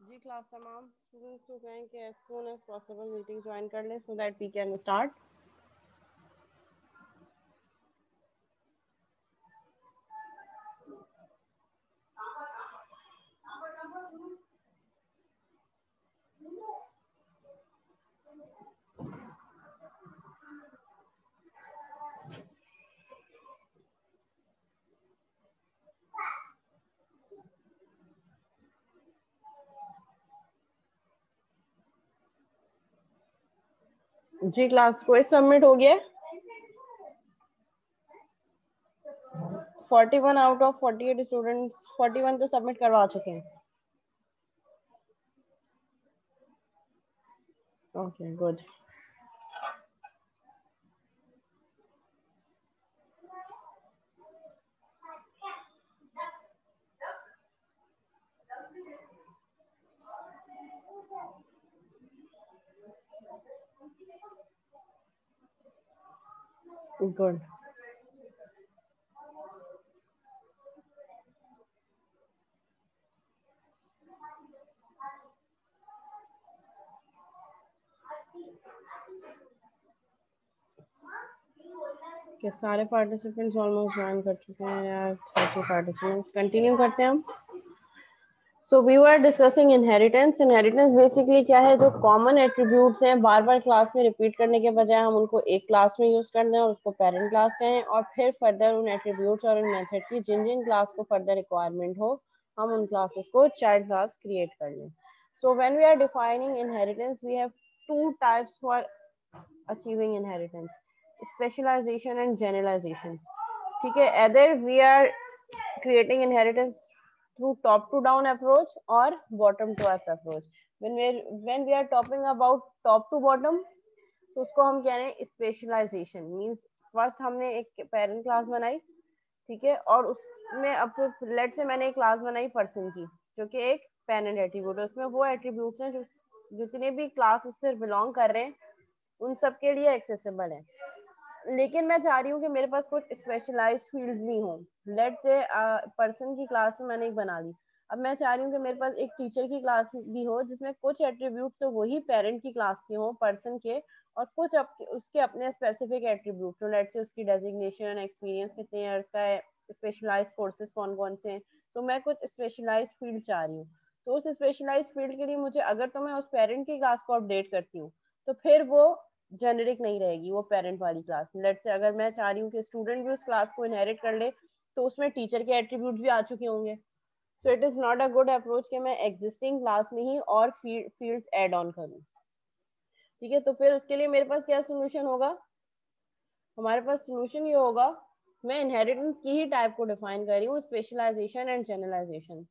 जी class तमाम students को कहें कि as soon as possible meeting join कर लें so that we can start. जी क्लास को सबमिट हो गया। 41 आउट ऑफ 48 स्टूडेंट्स 41 तो सबमिट करवा चुके हैं। Okay good. गुड। के सारे पार्टिसिपेंट्स ऑलमोस्ट ज्वाइन कर चुके हैं यार। 30 पार्टिसिपेंट्स कंटिन्यू करते हैं हम। So we were discussing inheritance. Inheritance basically क्या है, जो कॉमन एट्रीब्यूट्स हैं बार बार क्लास में रिपीट करने के बजाय हम उनको एक क्लास में यूज कर दें और उसको पेरेंट क्लास कहें, और फिर फर्दर उन एट्रीब्यूट्स और उन मेथड की जिन जिन क्लास को फर्दर रिक्वायरमेंट हो हम उन क्लासेस को चाइल्ड क्लास क्रिएट कर लें। So when we are defining inheritance we have two types for achieving inheritance, specialization and generalization. ठीक है, either we are creating inheritance through top to down approach or bottom to up approach. When we are talking about top to bottom, तो उसको हम कह रहे हैं specialisation. Means first हमने एक पेरेंट क्लास बनाई, ठीक है, और उसमें अब लेट से मैंने एक क्लास बनाई पर्सन की जो कि एक पेरेंट एट्रीब्यूट है। उसमें वो एट्रीब्यूट्स हैं जो जितने भी क्लास उससे बिलोंग कर रहे हैं उन सब के लिए एक्सेसिबल है। लेकिन मैं चाह रही हूँ कि मेरे पास कुछ स्पेशलाइज्ड फील्ड्स भी हों। लेट से पर्सन की क्लास में मैंने एक बना ली, अब मैं चाह रही हूँ कि मेरे पास एक टीचर की क्लास भी हो जिसमें कुछ एट्रीब्यूट तो वही पेरेंट की क्लास के हों, पर्सन के, और कुछ उसके अपने स्पेसिफिक एट्रीब्यूट हो। लेट से उसकी डेजिग्नेशन, एक्सपीरियंस कितने ईयर्स का है, स्पेशलाइज्ड कोर्सेज कौन कौन से हैं। तो मैं कुछ स्पेशलाइज्ड फील्ड चाह रही हूँ। तो उस स्पेशलाइज्ड फील्ड के लिए मुझे, अगर तो मैं उस पेरेंट की क्लास को अपडेट करती हूँ तो फिर वो जेनेरिक नहीं रहेगी, वो पेरेंट वाली क्लास। लेट से अगर मैं चाह रही हूँ कि स्टूडेंट भी उस क्लास को इनहेरिट कर ले तो उसमें टीचर के एट्रीब्यूट भी आ चुके होंगे। So it is not a good approach कि मैं एग्जिस्टिंग क्लास में ही और फील्ड्स ऐड ऑन करूँ। ठीक है, तो फिर उसके लिए मेरे पास क्या सोल्यूशन होगा? हमारे पास सोल्यूशन ये होगा, मैं इनहेरिटेंस की ही टाइप को डिफाइन कर रही हूँ, स्पेशलाइजेशन एंड जनरलाइजेशन।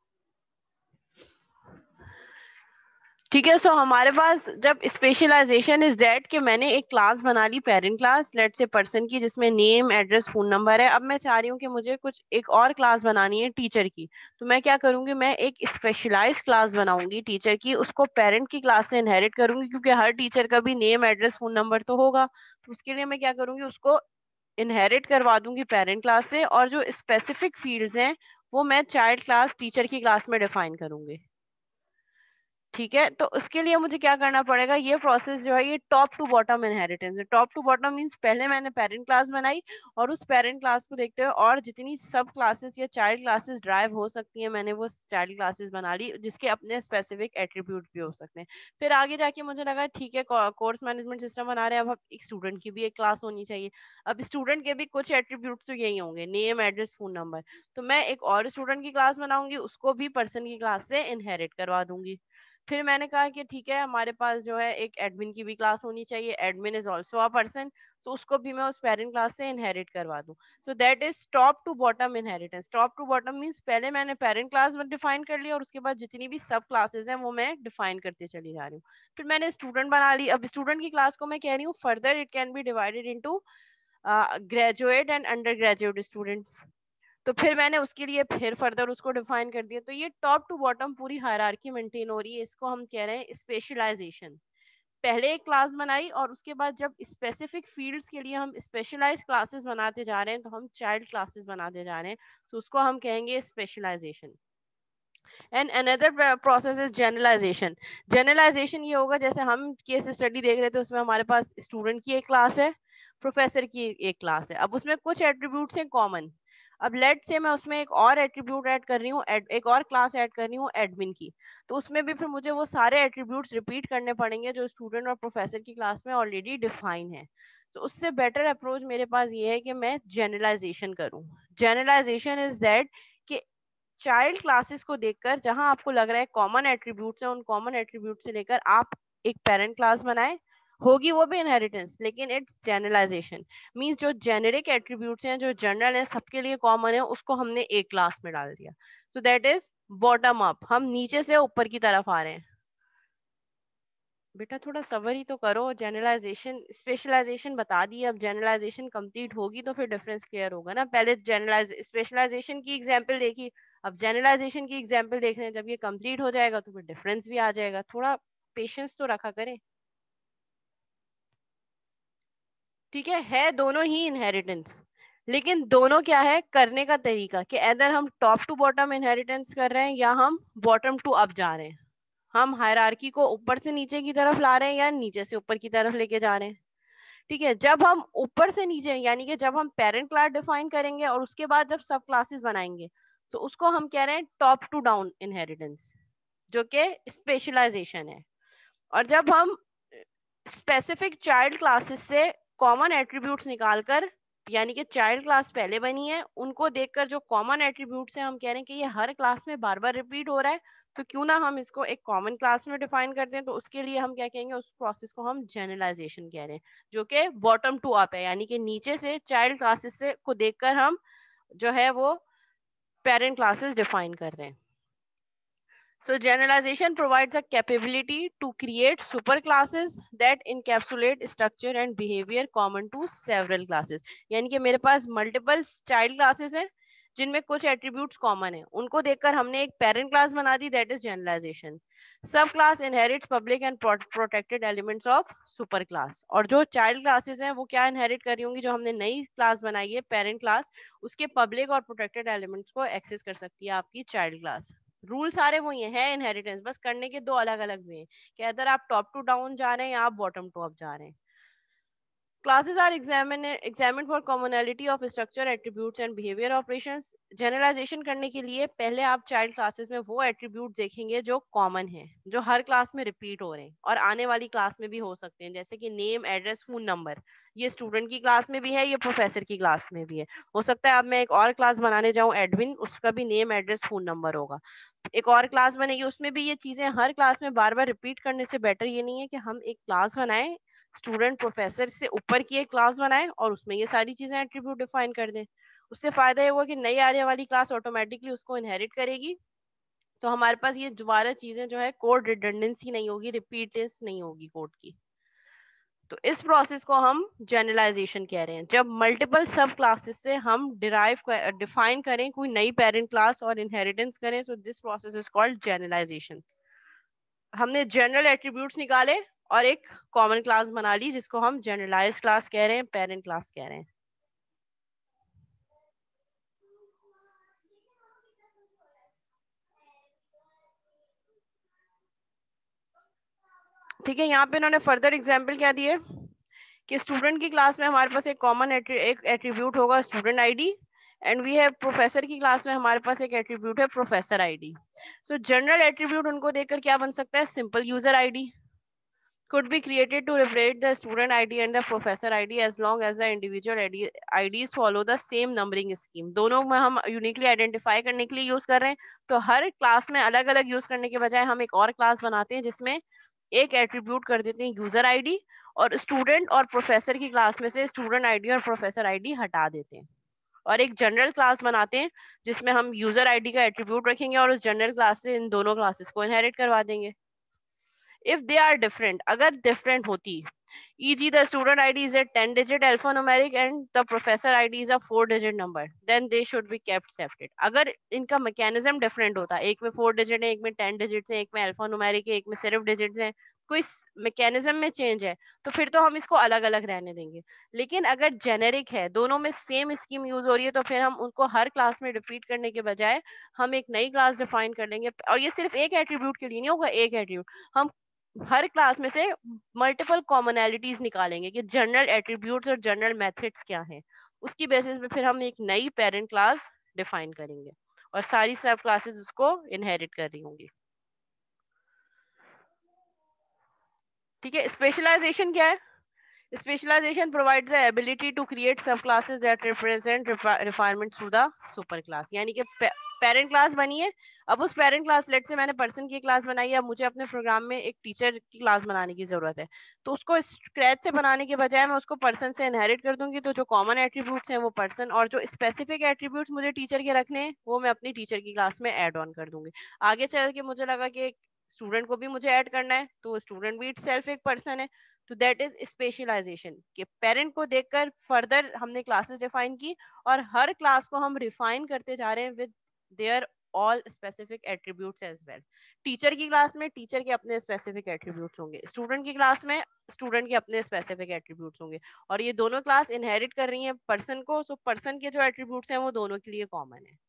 ठीक है, सो हमारे पास जब स्पेशलाइजेशन इज दैट कि मैंने एक क्लास बना ली parent class, let's say person की, जिसमें नेम, एड्रेस, फोन नंबर है। अब मैं चाह रही हूँ कि मुझे कुछ एक और क्लास बनानी है टीचर की। तो मैं क्या करूंगी, मैं एक स्पेशलाइज्ड क्लास बनाऊंगी टीचर की, उसको पेरेंट की क्लास से इनहेरिट करूंगी, क्योंकि हर टीचर का भी नेम, एड्रेस, फोन नंबर तो होगा। तो उसके लिए मैं क्या करूंगी, उसको इनहेरिट करवा दूंगी पेरेंट क्लास से, और जो स्पेसिफिक फील्ड्स हैं वो मैं चाइल्ड क्लास टीचर की क्लास में डिफाइन करूंगी। ठीक है, तो उसके लिए मुझे क्या करना पड़ेगा, ये प्रोसेस जो है ये टॉप टू बॉटम इनहेरिटेंस है। टॉप टू बॉटम मींस पहले मैंने पेरेंट क्लास बनाई और उस पेरेंट क्लास को देखते हुए और जितनी सब क्लासेस या चाइल्ड क्लासेस ड्राइव हो सकती है मैंने वो चाइल्ड क्लासेस बना ली, जिसके अपने स्पेसिफिक एट्रीब्यूट भी हो सकते हैं। फिर आगे जाके मुझे लगा ठीक है, कोर्स मैनेजमेंट सिस्टम बना रहे हैं, अब एक स्टूडेंट की भी एक क्लास होनी चाहिए। अब स्टूडेंट के भी कुछ एट्रीब्यूट्स तो यही होंगे, नेम, एड्रेस, फोन नंबर। तो मैं एक और स्टूडेंट की क्लास बनाऊंगी, उसको भी पर्सन की क्लास से इनहेरिट करवा दूंगी। फिर मैंने कहा कि ठीक है, हमारे पास जो है एक एडमिन की भी क्लास होनी चाहिए, admin is also a person. तो उसको भी मैं उस पेरेंट क्लास से इनहेरिट करवा दूं। So that is top to bottom inheritance. Top to bottom means पहले मैंने पेरेंट क्लास डिफाइन कर लिया और उसके बाद जितनी भी सब क्लासेस हैं वो मैं डिफाइन करते चली जा रही हूँ। फिर मैंने स्टूडेंट बना ली। अब स्टूडेंट की क्लास को मैं कह रही हूँ further it can be divided into graduate and undergraduate students. तो फिर मैंने उसके लिए फिर फर्दर उसको डिफाइन कर दिया। तो ये टॉप टू बॉटम पूरी हायरार्की मेंटेन हो रही है, इसको हम कह रहे हैं स्पेशलाइजेशन। पहले एक क्लास बनाई और उसके बाद जब स्पेसिफिक फील्ड्स के लिए हम स्पेशलाइज क्लासेस बनाते जा रहे हैं तो हम चाइल्ड क्लासेस बनाते जा रहे हैं, तो उसको हम कहेंगे specialization. And another process is generalization. Generalization ये होगा, जैसे हम केस स्टडी देख रहे थे, उसमें हमारे पास स्टूडेंट की एक क्लास है, प्रोफेसर की एक क्लास है. अब उसमें कुछ एट्रीब्यूट्स हैं कॉमन. अब लेट से मैं उसमें एक और एट्रीब्यूट ऐड कर रही हूँ, एक और क्लास ऐड कर रही हूँ एडमिन की, तो उसमें भी फिर मुझे वो सारे एट्रीब्यूट्स रिपीट करने पड़ेंगे जो स्टूडेंट और प्रोफेसर की क्लास में ऑलरेडी डिफाइन है. तो उससे बेटर अप्रोच मेरे पास ये है कि मैं जनरलाइजेशन करूँ. जनरलाइजेशन इज दैट कि चाइल्ड क्लासेस को देखकर जहां आपको लग रहा है कॉमन एट्रीब्यूट्स हैं, उन कॉमन एट्रीब्यूट से लेकर आप एक पेरेंट क्लास बनाए. होगी वो भी इनहेरिटेंस, लेकिन इट्स जनरलाइजेशन. मींस जो जेनेरिक एट्रीब्यूट्स हैं, जो जनरल है, सबके लिए कॉमन है, उसको हमने एक क्लास में डाल दिया. So that is bottom up. हम नीचे से ऊपर की तरफ आ रहे हैं. बेटा थोड़ा सबर ही तो करो. जनरलाइजेशन स्पेशलाइजेशन बता दी, अब जनरलाइजेशन कंप्लीट होगी तो फिर डिफरेंस क्लियर होगा ना. पहले जनरलाइज स्पेशलाइजेशन की एग्जांपल देखी, अब जनरलाइजेशन की एग्जांपल देख रहे हैं. जब ये कंप्लीट हो जाएगा तो फिर डिफरेंस भी आ जाएगा. थोड़ा पेशेंस तो रखा करें. ठीक है दोनों ही इनहेरिटेंस, लेकिन दोनों क्या है करने का तरीका, कि अदर हम टॉप टू बॉटम इनहेरिटेंस कर रहे हैं या हम बॉटम टू अप जा रहे हैं. हम हायरार्की को ऊपर से नीचे की तरफ ला रहे हैं या नीचे से ऊपर की तरफ लेके जा रहे हैं. ठीक है, जब हम ऊपर से नीचे, यानी कि जब हम पेरेंट क्लास डिफाइन करेंगे और उसके बाद जब सब क्लासेस बनाएंगे, तो उसको हम कह रहे हैं टॉप टू डाउन इनहेरिटेंस, जो कि स्पेशलाइजेशन है. और जब हम स्पेसिफिक चाइल्ड क्लासेस से कॉमन एट्रीब्यूट्स निकालकर, यानी कि चाइल्ड क्लास पहले बनी है, उनको देखकर जो कॉमन एट्रीब्यूट्स हैं, हम कह रहे हैं कि ये हर क्लास में बार बार रिपीट हो रहा है, तो क्यों ना हम इसको एक कॉमन क्लास में डिफाइन करते हैं. तो उसके लिए हम क्या कहेंगे, उस प्रोसेस को हम जनरलाइजेशन कह रहे हैं, जो कि बॉटम टू अप है, यानी कि नीचे से चाइल्ड क्लासेस से को देखकर हम जो है वो पेरेंट क्लासेस डिफाइन कर रहे हैं. So generalization provides a capability to create superclasses that encapsulate structure and behavior common to several classes. यानी कि मेरे पास multiple child classes हैं जिनमें कुछ attributes common हैं, उनको देखकर हमने एक parent class बना दी, that is generalization. Subclass inherits public and protected elements of superclass. और जो child classes हैं वो क्या inherit कर रही होंगी, जो हमने नई class बनाई है parent class, उसके public और protected elements को access कर सकती है आपकी child class. रूल सारे वही है इनहेरिटेंस, बस करने के दो अलग अलग वे हैं, कि अगर आप टॉप टू डाउन जा रहे हैं या आप बॉटम टू अप जा रहे हैं. Classes are examined for commonality of structure, attributes and behavior operations. Generalization करने के लिए पहले आप चाइल्ड क्लासेस में वो एट्रीब्यूट देखेंगे जो कॉमन है, जो हर क्लास में रिपीट हो रहे हैं और आने वाली क्लास में भी हो सकते हैं, जैसे कि नेम, एड्रेस, फोन नंबर. ये स्टूडेंट की क्लास में भी है, ये प्रोफेसर की क्लास में भी है. हो सकता है अब मैं एक और क्लास बनाने जाऊं एडमिन, उसका भी नेम, एड्रेस, फोन नंबर होगा. एक और क्लास बनेगी, उसमें भी ये चीजें हर क्लास में बार बार रिपीट करने से बेटर ये नहीं है कि हम एक क्लास बनाएं, स्टूडेंट प्रोफेसर से ऊपर की एक क्लास बनाएं और उसमें ये सारी चीजें एट्रीब्यूट डिफाइन कर दें. उससे फायदा ये होगा कि नई आने वाली क्लास ऑटोमेटिकली उसको इनहेरिट करेगी, तो हमारे पास ये दोबारा चीजें जो है कोड रिडंडेंसी नहीं होगी, रिपीटेंस नहीं होगी कोड की. तो इस प्रोसेस को हम जनरलाइजेशन कह रहे हैं, जब मल्टीपल सब क्लासेस से हम डिफाइन करें कोई नई पेरेंट क्लास और इनहेरिटेंस करें. So this process is called generalization. हमने जनरल एट्रीब्यूट्स निकाले और एक कॉमन क्लास बना ली, जिसको हम जनरलाइज क्लास कह रहे हैं, पेरेंट क्लास कह रहे हैं. ठीक है, यहाँ पे इन्होंने फर्दर एग्जांपल क्या दिए कि स्टूडेंट की क्लास में हमारे पास एक कॉमन एक एट्रीब्यूट होगा student ID, and we have professor की क्लास में हमारे पास एक एट्रीब्यूट है professor ID. So general attribute उनको देखकर क्या बन सकता है, simple user ID could be created to replace the student ID and the professor ID as long as the individual IDs follow the same numbering scheme. दोनों में हम uniquely identify करने के लिए यूज कर रहे हैं, तो हर क्लास में अलग अलग यूज करने के बजाय हम एक और क्लास बनाते हैं जिसमें एक एट्रीब्यूट कर देते हैं यूजर आईडी, और स्टूडेंट और प्रोफेसर की क्लास में से स्टूडेंट आईडी और प्रोफेसर आईडी हटा देते हैं, और एक जनरल क्लास बनाते हैं जिसमें हम यूजर आईडी का एट्रीब्यूट रखेंगे और उस जनरल क्लास से इन दोनों क्लासेस को इनहेरिट करवा देंगे. इफ दे आर डिफरेंट, अगर डिफरेंट होती, E.g. the student ID is a 10-digit alphanumeric and the professor ID is a 4-digit number, then they should be kept separate. अगर इनका mechanism different होता, एक में 4 डिजिट है, एक में 10 डिजिट है, एक में अल्फानुमेरिक है, एक में सिर्फ डिजिट्स हैं, कोई मैकेनिज्म में चेंज है, तो फिर तो हम इसको अलग अलग रहने देंगे. लेकिन अगर जेनेरिक है, दोनों में सेम स्कीम यूज हो रही है, तो फिर हम उनको हर क्लास में रिपीट करने के बजाय हम एक नई क्लास डिफाइन कर लेंगे. और ये सिर्फ एक एट्रीब्यूट के लिए नहीं होगा, एक एट्रीब्यूट हम हर क्लास में से मल्टीपल कॉमनैलिटीज निकालेंगे कि जनरल एट्रीब्यूट्स और जनरल मेथड्स क्या हैं. उसकी बेसिस पे फिर हम एक नई पेरेंट क्लास डिफाइन करेंगे और सारी सब क्लासेस उसको इनहेरिट कर रही होंगी. ठीक है. स्पेशलाइजेशन क्या है? Specialization provides the ability to create subclasses that represent refinement through the superclass. यानी कि पेरेंट क्लास बनी है, अब उस पेरेंट क्लास लेट से मैंने पर्सन की क्लास बनाई है, अब मुझे अपने प्रोग्राम में एक टीचर की क्लास बनाने की जरूरत है, तो उसको स्क्रैच से बनाने के बजाय मैं उसको पर्सन से इनहेरिट कर दूंगी. तो जो कॉमन एट्रीब्यूट्स हैं वो पर्सन, और जो स्पेसिफिक एट्रीब्यूट्स मुझे टीचर के रखने हैं वो मैं अपनी टीचर की क्लास में ऐड ऑन कर दूंगी. आगे चल के मुझे लगा कि स्टूडेंट को भी मुझे ऐड करना है, तो स्टूडेंट भी इटसेल्फ एक पर्सन है. तो दैट इज स्पेशलाइजेशन कि पेरेंट को देखकर फर्दर हमने क्लासेस डिफाइन की और हर क्लास को हम रिफाइन करते जा रहे हैं with their all specific attributes as well. Teacher की क्लास में टीचर के अपने स्पेसिफिक एट्रीब्यूट्स होंगे, स्टूडेंट की क्लास में स्टूडेंट के अपने स्पेसिफिक एट्रीब्यूट्स होंगे, और ये दोनों क्लास इनहेरिट कर रही हैं पर्सन को, सो पर्सन के जो एट्रीब्यूट्स हैं वो दोनों के लिए कॉमन है.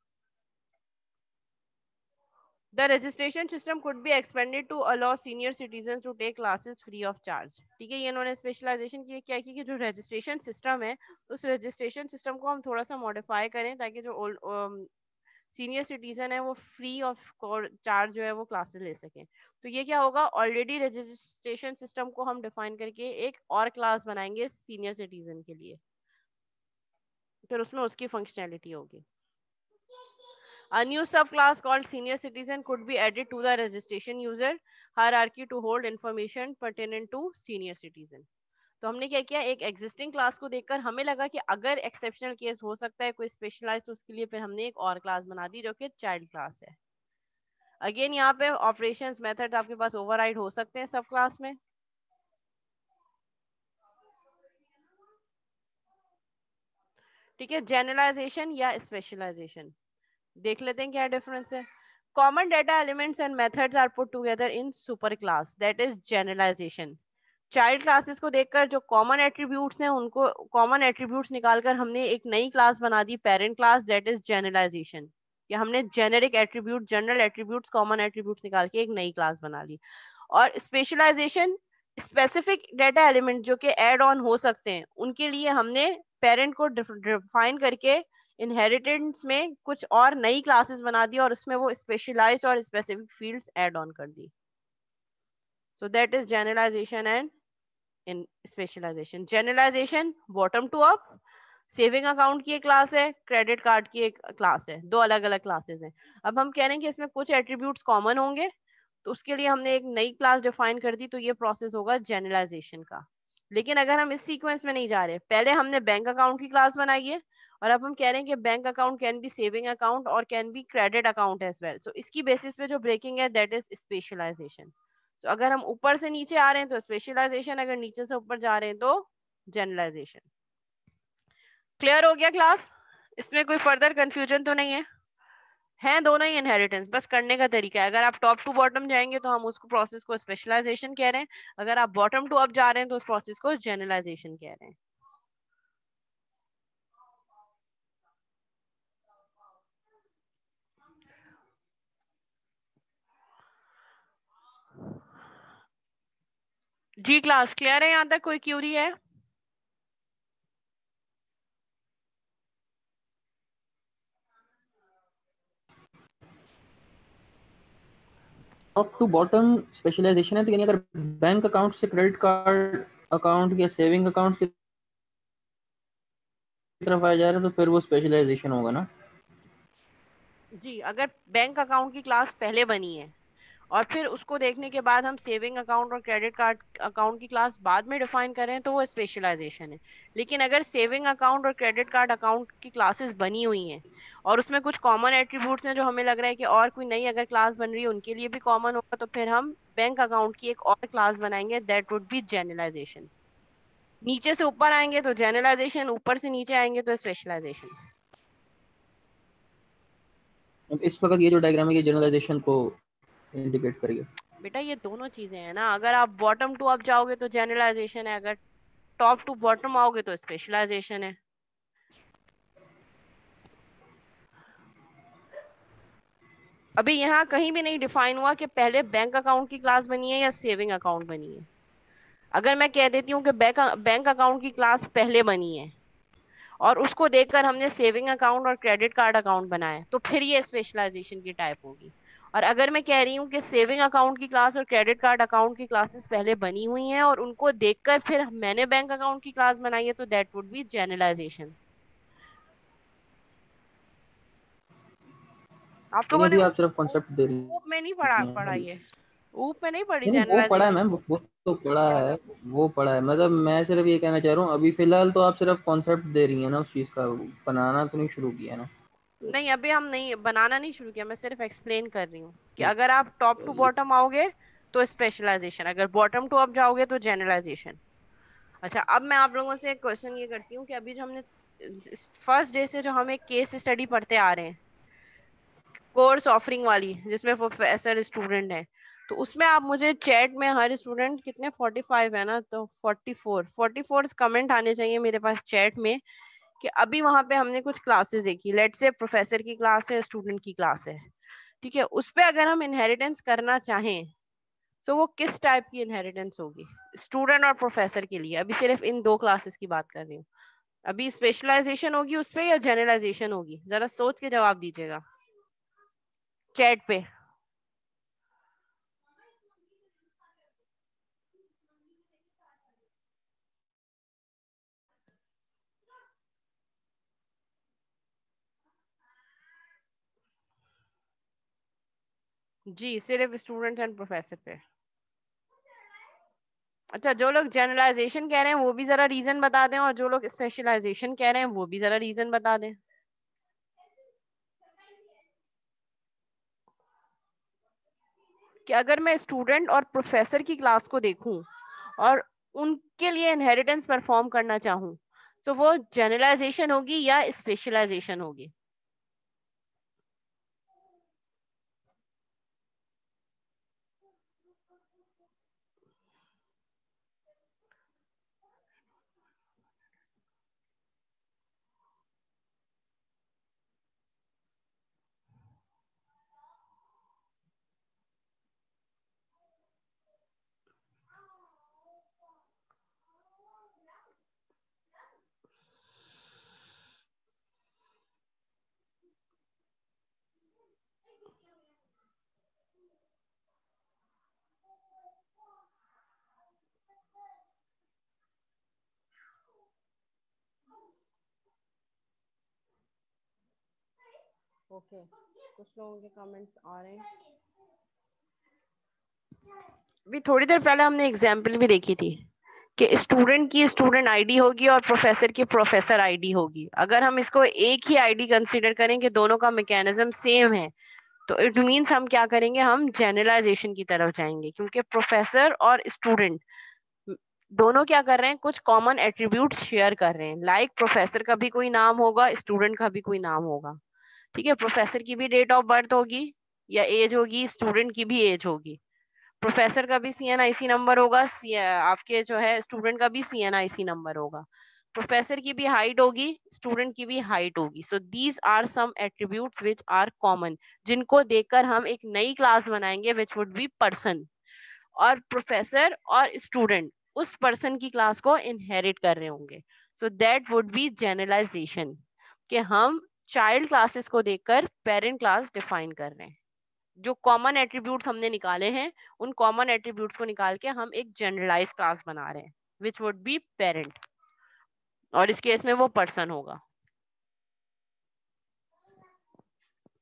The registration system could be expanded to allow senior citizens to take classes free of charge. ठीक है, ये इन्होंने स्पेशलाइजेशन की क्या की कि जो रजिस्ट्रेशन सिस्टम है उस रजिस्ट्रेशन सिस्टम को हम थोड़ा सा मॉडिफाई करें ताकि जो ओल्ड सीनियर सिटीजन है वो फ्री ऑफ चार्ज जो है वो क्लासेस ले सकें. तो ये क्या होगा, ऑलरेडी रजिस्ट्रेशन सिस्टम को हम डिफाइन करके एक और क्लास बनाएंगे सीनियर सिटीजन के लिए, फिर उसमें उसकी फंक्शनैलिटी होगी. A new subclass called senior citizen could be added to the registration user hierarchy to hold information pertinent to senior citizen. तो हमने क्या किया, एक एग्जिस्टिंग क्लास को देखकर हमें लगा कि अगर एक्सेप्शनल केस हो सकता है कोई स्पेशलाइज, तो उसके लिए फिर हमने एक और क्लास बना दी जो कि चाइल्ड क्लास है. अगेन यहाँ पे ऑपरेशंस मेथड्स आपके पास ओवरराइड हो सकते हैं सब क्लास में. ठीक है, जनरलाइजेशन या स्पेशलाइजेशन देख लेते हैं क्या डिफरेंस है. Common data elements and methods are put together in super class, that is generalization. Child classes को देखकर जो कॉमन एट्रीब्यूट्स हैं उनको कॉमन एट्रीब्यूट्स निकालकर हमने एक नई क्लास बना दी parent class, that is generalization. या हमने generic attribute general attributes common attributes निकाल के एक नई क्लास बना ली. और स्पेशलाइजेशन स्पेसिफिक डेटा एलिमेंट जो कि ऐड ऑन हो सकते हैं उनके लिए हमने पेरेंट को डिफाइन करके इनहेरिटेंस में कुछ और नई क्लासेस बना दी और उसमें वो स्पेशलाइज्ड और स्पेसिफिक फील्ड्स ऐड ऑन कर दी. So that is generalization and in specialization. Generalization bottom to up, saving account की एक क्लास है, क्रेडिट कार्ड की एक क्लास है, दो अलग अलग क्लासेस हैं. अब हम कह रहे हैं कि इसमें कुछ एट्रीब्यूट्स कॉमन होंगे, तो उसके लिए हमने एक नई क्लास डिफाइन कर दी, तो ये प्रोसेस होगा जनरलाइजेशन का. लेकिन अगर हम इस सीक्वेंस में नहीं जा रहे, पहले हमने बैंक अकाउंट की क्लास बनाई है और अब हम कह रहे हैं कि bank account can be saving account और can be credit account as well. So इसकी बेसिस पे जो ब्रेकिंग है दैट इज स्पेशलाइजेशन. तो अगर हम ऊपर से नीचे आ रहे हैं तो स्पेशलाइजेशन, अगर नीचे से ऊपर जा रहे हैं तो जनरलाइजेशन. क्लियर हो गया क्लास? इसमें कोई फर्दर कंफ्यूजन तो नहीं है दोनों ही इनहेरिटेंस, बस करने का तरीका है. अगर आप टॉप टू बॉटम जाएंगे तो हम उसको प्रोसेस को स्पेशलाइजेशन कह रहे हैं, अगर आप बॉटम टू अप जा रहे हैं तो उस प्रोसेस को जनरलाइजेशन कह रहे हैं. जी क्लास क्लियर है? यहाँ तक कोई क्यूरी है? टॉप टू बॉटम स्पेशलाइजेशन है, तो यानी अगर बैंक अकाउंट से क्रेडिट कार्ड अकाउंट या सेविंग अकाउंट की तरफ आ जा रहा है तो फिर वो स्पेशलाइजेशन होगा ना. जी, अगर बैंक अकाउंट की क्लास पहले बनी है और फिर उसको देखने के बाद हम सेविंग अकाउंट और क्रेडिट कार्ड अकाउंट की क्लास बाद में डिफाइन करें तो वो स्पेशलाइजेशन है। लेकिन अगर सेविंग अकाउंट और क्रेडिट कार्ड अकाउंट की क्लासेस बनी हुई हैं और उसमें कुछ कॉमन एट्रीब्यूट्स हैं जो हमें लग रहा है कि और कोई नई अगर क्लास बन रही है उनके लिए भी कॉमन होगा, तो फिर हम बैंक अकाउंट की एक और क्लास बनाएंगे, दैट वुड बी जनरलाइजेशन। नीचे से ऊपर आएंगे तो जनरलाइजेशन, ऊपर से नीचे आएंगे तो स्पेशलाइजेशन। अब इस वक्त ये जो डायग्राम है ये जनरलाइजेशन को इंडिकेट करिए। बेटा ये दोनों चीजें हैं ना, अगर आप बॉटम टू अप जाओगे तो जनरलाइजेशन है, अगर टॉप टू बॉटम आओगे तो स्पेशलाइजेशन है। अभी यहाँ कहीं भी नहीं डिफाइन हुआ कि पहले बैंक अकाउंट की क्लास बनी है या सेविंग अकाउंट बनी है। अगर मैं कह देती हूँ कि बैंक अकाउंट की क्लास पहले बनी है और उसको देखकर हमने सेविंग अकाउंट और क्रेडिट कार्ड अकाउंट बनाया, तो फिर ये स्पेशलाइजेशन की टाइप होगी। और अगर मैं कह रही हूँ कि सेविंग अकाउंट की क्लास और क्रेडिट कार्ड अकाउंट की क्लासेस पहले बनी हुई हैं और उनको देखकर फिर मैंने बैंक अकाउंट की क्लास बनाई है, तो दैट वुड बी जनरलाइजेशन। आप लोगों ने अभी आप सिर्फ कॉन्सेप्ट दे रही ऊप में नहीं हैं पढ़ा अभी। ये, ऊप में नहीं पढ़ी नहीं नहीं, वो पढ़ा है जनरलाइजेशन। मैम, वो तो पढ़ा है। वो पढ़ा है, मतलब मैं सिर्फ ये कहना चाह रहा हूँ अभी फिलहाल तो आप सिर्फ कॉन्सेप्ट दे रही है ना, उस चीज का बनाना तो नहीं शुरू किया ना। नहीं अभी हम नहीं बनाना नहीं शुरू किया, मैं सिर्फ एक्सप्लेन कर रही हूँ कि अगर आप टॉप टू बॉटम आओगे तो स्पेशलाइजेशन, अगर बॉटम टू अप जाओगे तो जनरलाइजेशन। अच्छा अब मैं आप लोगों से एक क्वेश्चन ये करती हूँ कि अभी जो हमने फर्स्ट डे से जो हम एक केस स्टडी पढ़ते आ रहे हैं, कोर्स ऑफरिंग वाली, जिसमें प्रोफेसर स्टूडेंट है, तो उसमें आप मुझे चैट में हर स्टूडेंट कितने 45 है ना, तो 44 कमेंट आने चाहिए मेरे पास चैट में कि अभी वहां पे हमने कुछ क्लासेस देखी, लेट से प्रोफेसर की क्लास है, स्टूडेंट की क्लास है, ठीक है, उस पे अगर हम इनहेरिटेंस करना चाहें तो वो किस टाइप की इनहेरिटेंस होगी स्टूडेंट और प्रोफेसर के लिए। अभी सिर्फ इन दो क्लासेस की बात कर रही हूँ। अभी स्पेशलाइजेशन होगी उस पे या जनरलाइजेशन होगी, जरा सोच के जवाब दीजिएगा चैट पे। जी सिर्फ स्टूडेंट एंड प्रोफेसर पे। अच्छा जो लोग जनरलाइजेशन कह रहे हैं वो भी जरा रीजन बता दें, और जो लोग स्पेशलाइजेशन कह रहे हैं वो भी जरा रीजन बता दें। कि अगर मैं स्टूडेंट और प्रोफेसर की क्लास को देखूं और उनके लिए इनहेरिटेंस परफॉर्म करना चाहूं, तो वो जनरलाइजेशन होगी या स्पेशलाइजेशन होगी। ओके कुछ लोगों के कमेंट्स आ रहे हैं। अभी थोड़ी देर पहले हमने एग्जाम्पल भी देखी थी कि स्टूडेंट की स्टूडेंट आईडी होगी और प्रोफेसर की प्रोफेसर आईडी होगी। अगर हम इसको एक ही आईडी कंसीडर करें कि दोनों का मैकेनिज्म सेम है, तो इट मीन्स हम क्या करेंगे, हम जनरलाइजेशन की तरफ जाएंगे, क्योंकि प्रोफेसर और स्टूडेंट दोनों क्या कर रहे हैं, कुछ कॉमन एट्रीब्यूट्स शेयर कर रहे हैं। लाइक प्रोफेसर का भी कोई नाम होगा, स्टूडेंट का भी कोई नाम होगा, ठीक है, प्रोफेसर की भी डेट ऑफ बर्थ होगी या एज होगी, स्टूडेंट की भी एज होगी, प्रोफेसर का भी CNIC नंबर होगा, आपके जो है स्टूडेंट का भी CNIC नंबर होगा, प्रोफेसर की भी हाइट होगी, स्टूडेंट की भी हाइट होगी। So these are some attributes which are common, जिनको देखकर हम एक नई क्लास बनाएंगे विच वुड बी पर्सन, और प्रोफेसर और स्टूडेंट उस पर्सन की क्लास को इनहेरिट कर रहे होंगे। So that would be generalization, कि हम चाइल्ड क्लासेस को देखकर पेरेंट क्लास डिफाइन कर रहे हैं। जो कॉमन एट्रीब्यूट्स हमने निकाले हैं उन कॉमन एट्रीब्यूट्स को निकाल के हम एक जनरलाइज क्लास बना रहे हैं विच वुड बी पेरेंट, और इस केस में वो पर्सन होगा।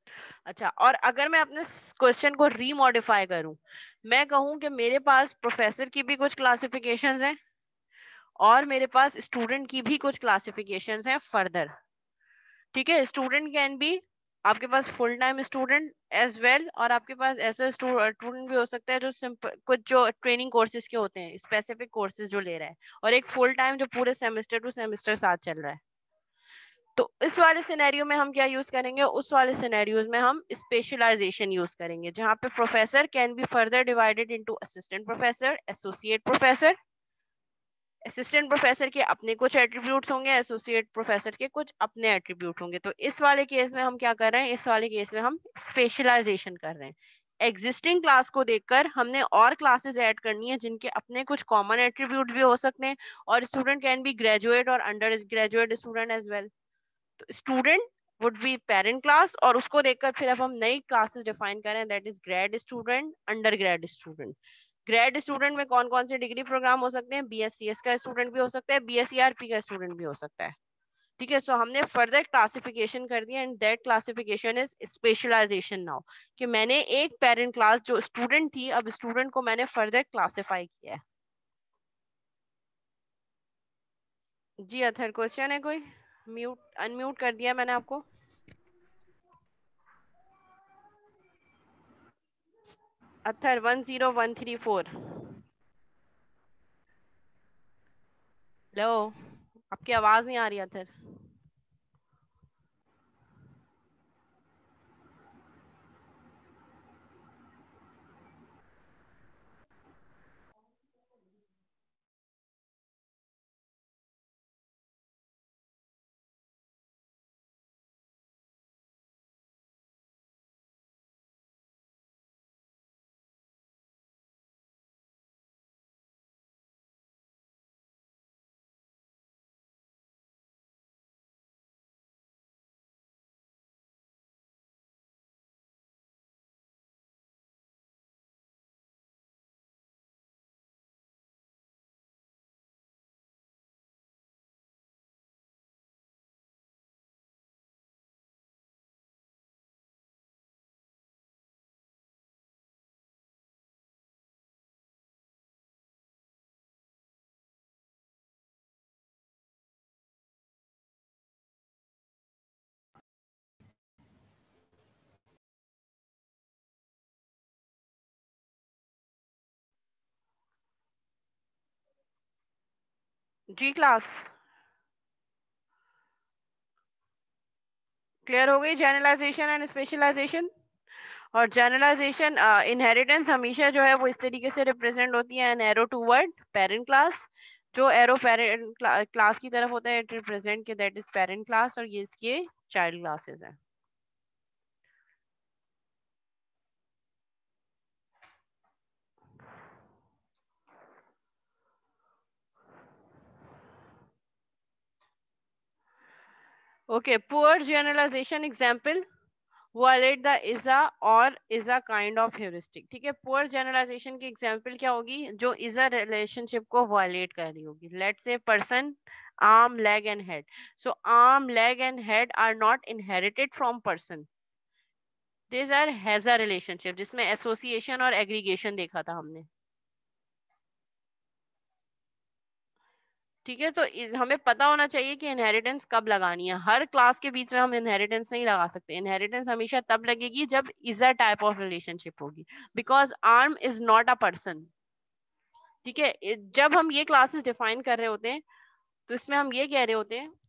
अच्छा, और अगर मैं अपने क्वेश्चन को रीमॉडिफाई करूं, मैं कहूं कि मेरे पास प्रोफेसर की भी कुछ क्लासिफिकेशंस हैं और मेरे पास स्टूडेंट की भी कुछ क्लासिफिकेशंस हैं फर्दर। ठीक है, स्टूडेंट कैन बी आपके पास full time student as well, और आपके पास ऐसा स्टूडेंट भी हो सकता है जो सिंपल कुछ जो ट्रेनिंग कोर्सेज के होते हैं, स्पेसिफिक कोर्सेज जो ले रहा है, और एक फुल टाइम जो पूरे सेमेस्टर टू सेमेस्टर साथ चल रहा है। तो इस वाले सिनेरियो में हम क्या यूज करेंगे, उस वाले सिनेरियोज में हम स्पेशलाइजेशन यूज करेंगे, जहां पे professor can be further divided into assistant professor, associate professor. Assistant professor के अपने कुछ एट्रीब्यूट्स होंगे, एसोसिएट प्रोफेसर के कुछ अपने एट्रीब्यूट होंगे। तो इस वाले केस में हम क्या कर रहे हैं, इस वाले केस में हम स्पेशलाइजेशन कर रहे हैं। एग्जिस्टिंग क्लास को देखकर हमने और क्लासेस ऐड करनी है जिनके अपने कुछ कॉमन एट्रीब्यूट भी हो सकते हैं, और स्टूडेंट कैन बी ग्रेजुएट और undergraduate student as well. तो student would be parent class, और उसको देखकर फिर अब हम नई क्लासेस डिफाइन करें, that is grad student, under grad student. Grad student में कौन कौन से डिग्री प्रोग्राम हो सकते हैं, बीएससीएस का स्टूडेंट भी हो सकता है, बीएससीआरपी का स्टूडेंट भी हो सकता है। ठीक है, सो हमने फर्दर क्लासिफिकेशन कर दिया, and that classification is specialization now, कि मैंने एक पेरेंट क्लास जो स्टूडेंट थी, अब स्टूडेंट को मैंने फर्दर क्लासिफाई किया है। जी अथर, क्वेश्चन है कोई? म्यूट अनम्यूट कर दिया मैंने आपको। अथर 10134। लो, आपकी आवाज नहीं आ रही अथर। जी क्लास क्लियर हो गई, जनरलाइजेशन एंड स्पेशलाइजेशन। और जनरलाइजेशन इनहेरिटेंस हमेशा जो है वो इस तरीके से रिप्रेजेंट होती है, an arrow toward parent class. जो एरो पेरेंट क्लास की तरफ होता है, इट रिप्रेजेंट के दैट इज पेरेंट क्लास, और ये इसके चाइल्ड क्लासेस हैं। Okay, poor generalization example, violate the is a और is a kind of heuristic. ठीक है, पुअर जनरलाइजेशन की एग्जांपल क्या होगी, जो इज अ रिलेशनशिप को वायलेट कर रही होगी। Let's say person, arm, leg and head. So arm, leg and head are not inherited from person. These are has a relationship, जिसमें एसोसिएशन और एग्रीगेशन देखा था हमने। ठीक है, तो हमें पता होना चाहिए कि इनहेरिटेंस कब लगानी है। हर क्लास के बीच में हम इनहेरिटेंस नहीं लगा सकते। इनहेरिटेंस हमेशा तब लगेगी जब is a type of relationship होगी, because arm is not a person. ठीक है, जब हम ये क्लासेस डिफाइन कर रहे होते हैं तो इसमें हम ये कह रहे होते हैं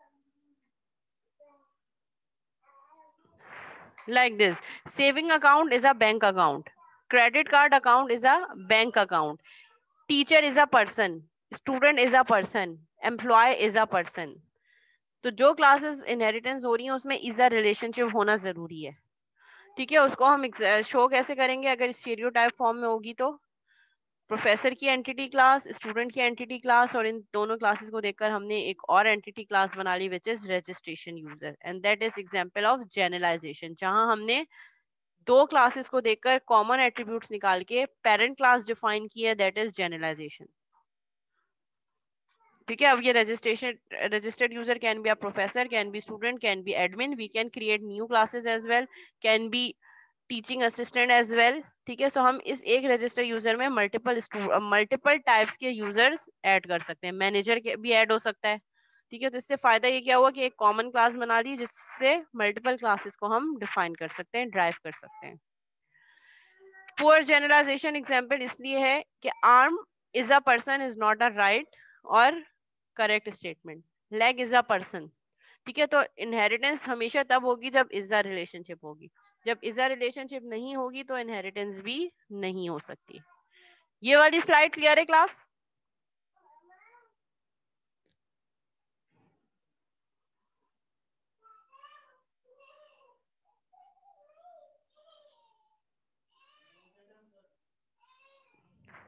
like this: saving account is a bank account, credit card account is a bank account, teacher is a person, student is a person, employee is a person. तो जो क्लासेस इनहेरिटेंस हो रही है उसमें इज अ रिलेशनशिप होना जरूरी है। ठीक है, उसको हम शो कैसे करेंगे, अगर स्टीरियोटाइप फॉर्म में होगी तो प्रोफेसर की एंटिटी क्लास, स्टूडेंट की एंटिटी क्लास, और इन दोनों क्लासेस को देखकर हमने एक और एंटिटी क्लास बना ली which is registration user, and that is example of generalization, जहां हमने दो क्लासेस को देखकर कॉमन एट्रीब्यूट्स निकाल के पेरेंट क्लास डिफाइन की है, दैट इज जनरलाइजेशन। ठीक है, अब ये registered user can be a professor, can be student, can be admin, we can create new classes as well, can be teaching assistant as well. ठीक है, so हम इस एक रजिस्टर यूजर में मल्टीपल टाइप्स के यूजर्स ऐड कर सकते हैं, मैनेजर के भी ऐड हो सकता है। ठीक है, तो इससे फायदा ये क्या हुआ कि एक कॉमन क्लास बना ली जिससे मल्टीपल क्लासेस को हम डिफाइन कर सकते हैं, ड्राइव कर सकते हैं। पुअर जनरलाइजेशन एग्जांपल इसलिए है कि arm is a person is not a right और correct statement, leg is a person. ठीक है, तो इनहेरिटेंस हमेशा तब होगी जब इज-अ रिलेशनशिप होगी, जब इज-अ रिलेशनशिप नहीं होगी तो इनहेरिटेंस भी नहीं हो सकती। ये वाली स्लाइड क्लियर है क्लास?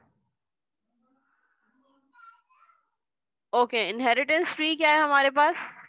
ओके, इनहेरिटेंस ट्री क्या है हमारे पास?